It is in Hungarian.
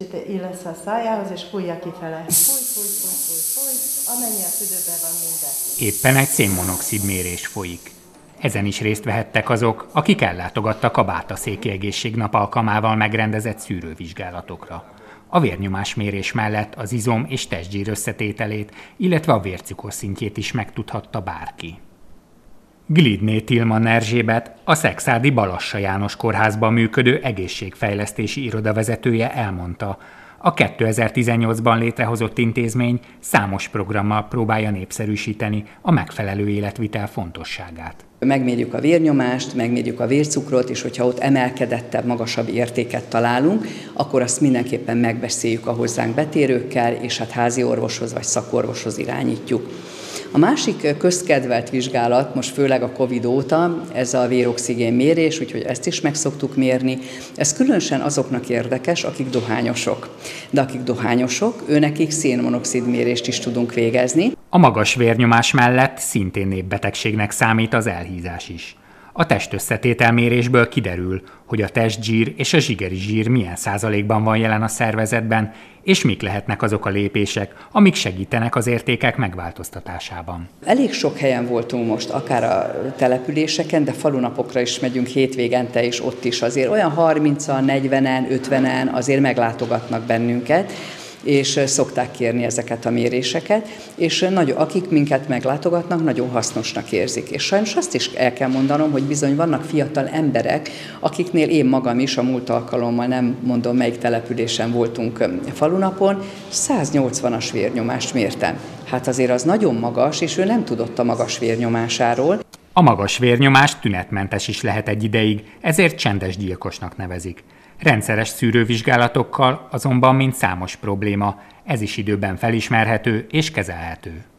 kicsit illesz a szájához, és fújja kifele. Fúj, amennyi a tüdőben van minden. Éppen egy szénmonoxid mérés folyik. Ezen is részt vehettek azok, akik ellátogattak a Bátaszéki Egészségnap alkalmával megrendezett szűrővizsgálatokra. A vérnyomásmérés mellett az izom- és testzsír összetételét, illetve a vércukor szintjét is megtudhatta bárki. Glidné Tilman Erzsébet, a Szekszárdi Balassa János Kórházban működő egészségfejlesztési iroda vezetője elmondta, a 2018-ban létrehozott intézmény számos programmal próbálja népszerűsíteni a megfelelő életvitel fontosságát. Megmérjük a vérnyomást, megmérjük a vércukrot, és hogyha ott emelkedettebb, magasabb értéket találunk, akkor azt mindenképpen megbeszéljük a hozzánk betérőkkel, és hát házi orvoshoz vagy szakorvoshoz irányítjuk. A másik közkedvelt vizsgálat, most főleg a Covid óta, ez a véroxigén mérés, úgyhogy ezt is meg szoktuk mérni. Ez különösen azoknak érdekes, akik dohányosok. De akik dohányosok, őnekik szénmonoxid mérést is tudunk végezni. A magas vérnyomás mellett szintén népbetegségnek számít az elhízás is. A testösszetételmérésből kiderül, hogy a testzsír és a zsigeri zsír milyen százalékban van jelen a szervezetben, és mik lehetnek azok a lépések, amik segítenek az értékek megváltoztatásában. Elég sok helyen voltunk most, akár a településeken, de falunapokra is megyünk hétvégente, és ott is azért olyan 30-an, 40-en, 50-en azért meglátogatnak bennünket, és szokták kérni ezeket a méréseket, és akik minket meglátogatnak, nagyon hasznosnak érzik. És sajnos azt is el kell mondanom, hogy bizony vannak fiatal emberek, akiknél én magam is a múlt alkalommal, nem mondom melyik településen voltunk falunapon, 180-as vérnyomást mértem. Hát azért az nagyon magas, és ő nem tudott a magas vérnyomásáról. A magas vérnyomás tünetmentes is lehet egy ideig, ezért csendes gyilkosnak nevezik. Rendszeres szűrővizsgálatokkal azonban mint számos probléma, ez is időben felismerhető és kezelhető.